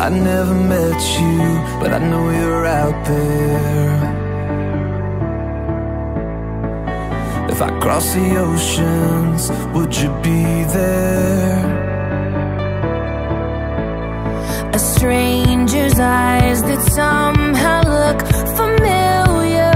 I never met you, but I know you're out there. If I cross the oceans, would you be there? A stranger's eyes that somehow look familiar.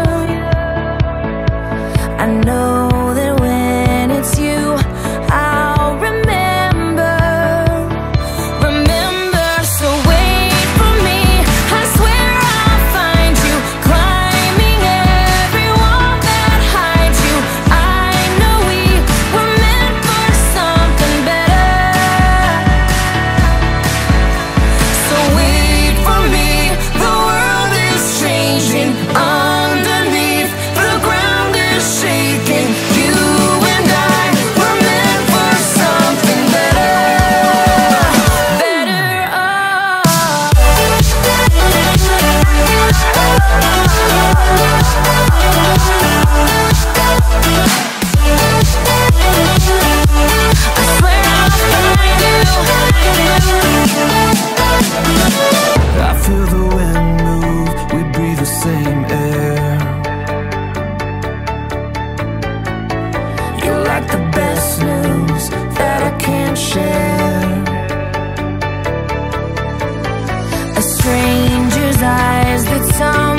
I know that when it's you, I'll remember. Remember, so wait for me. I swear I'll find you, climbing every wall that hides you. I know we were meant for something better. So wait for me, the world is changing. Underneath, the ground is shaking. You and I were meant for something better. Better, I swear I'll find you. I feel the wind move, we breathe the same air. You're like the best news that I can't share. A stranger's eyes that some